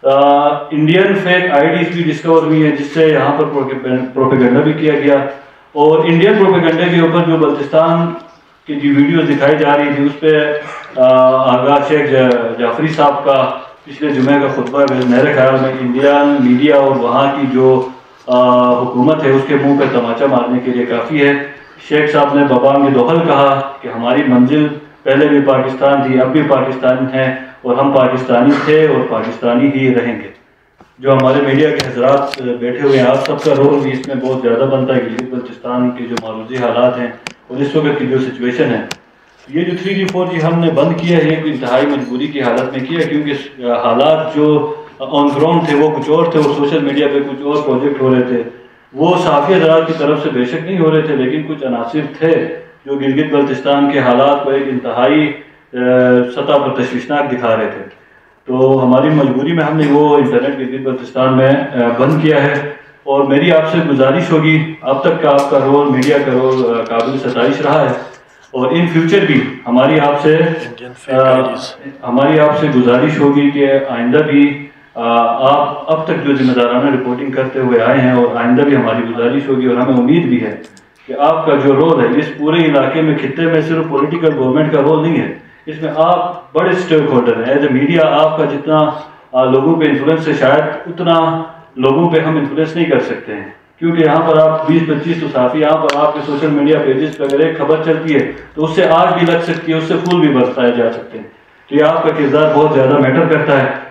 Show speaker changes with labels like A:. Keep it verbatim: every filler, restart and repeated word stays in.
A: Indian fake IDs بھی discover ہوئی ہیں جس سے یہاں پر پروپیگنڈا بھی کیا گیا، اور انڈین پروپیگنڈے کے اوپر جو بلتستان کی جو ویڈیوز دکھائی جا رہی تھی اس پہ آغا شیخ جعفری صاحب کا پچھلے جمعے کا خطبہ ہے، میرے خیال میں انڈین میڈیا اور وہاں کی جو حکومت ہے اس کے منہ پہ تماچا مارنے کے لیے کافی ہے۔ شیخ صاحب نے ببام دخل کہا کہ ہماری منزل پہلے بھی پاکستان تھی، اب بھی پاکستان ہے، اور ہم پاکستانی تھے اور پاکستانی ہی رہیں گے۔ جو ہمارے میڈیا کے حضرات بیٹھے ہوئے ہیں، آپ سب کا رول بھی اس میں بہت زیادہ بنتا ہے کہ بلوچستان کے جو معروضی حالات ہیں اور اس وقت کی جو سچویشن ہے، یہ جو تھری جی فور جی ہم نے بند کیا ہے یہ انتہائی مجبوری کی حالت میں کیا، کیونکہ حالات جو آن گراؤنڈ تھے وہ کچھ اور تھے، اور سوشل میڈیا پہ کچھ اور پروجیکٹ ہو رہے تھے۔ وہ صحافی حضرات کی طرف سے بے شک نہیں ہو رہے تھے، لیکن کچھ عناصر تھے جو گلگت بلتستان کے حالات کو ایک انتہائی سطح پر تشویشناک دکھا رہے تھے۔ تو ہماری مجبوری میں ہم نے وہ انٹرنیٹ گلگت بلتستان میں بند کیا ہے، اور میری آپ سے گزارش ہوگی، اب تک کا آپ کا رول، میڈیا کا رول قابل ستائش رہا ہے، اور ان فیوچر بھی ہماری آپ سے ہماری آپ سے گزارش ہوگی کہ آئندہ بھی آپ اب تک جو ذمہ دارانہ رپورٹنگ کرتے ہوئے آئے ہیں، اور آئندہ بھی ہماری گزارش ہوگی، اور ہمیں امید بھی ہے کہ آپ کا جو رول ہے اس پورے علاقے میں، خطے میں، صرف پولیٹیکل گورنمنٹ کا رول نہیں ہے، اس میں آپ بڑے اسٹیک ہولڈر ہیں۔ ایز اے میڈیا آپ کا جتنا لوگوں پہ انفلوئنس ہے، شاید اتنا لوگوں پہ ہم انفلوئنس نہیں کر سکتے ہیں، کیونکہ یہاں پر آپ بیس پچیس تو صحافی، یہاں پر آپ کے سوشل میڈیا پیجز پہ اگر ایک خبر چلتی ہے تو اس سے آگ بھی لگ سکتی ہے، اس سے پھول بھی برسائے جا سکتے ہیں، تو یہ آپ کا کردار بہت زیادہ میٹر کرتا ہے۔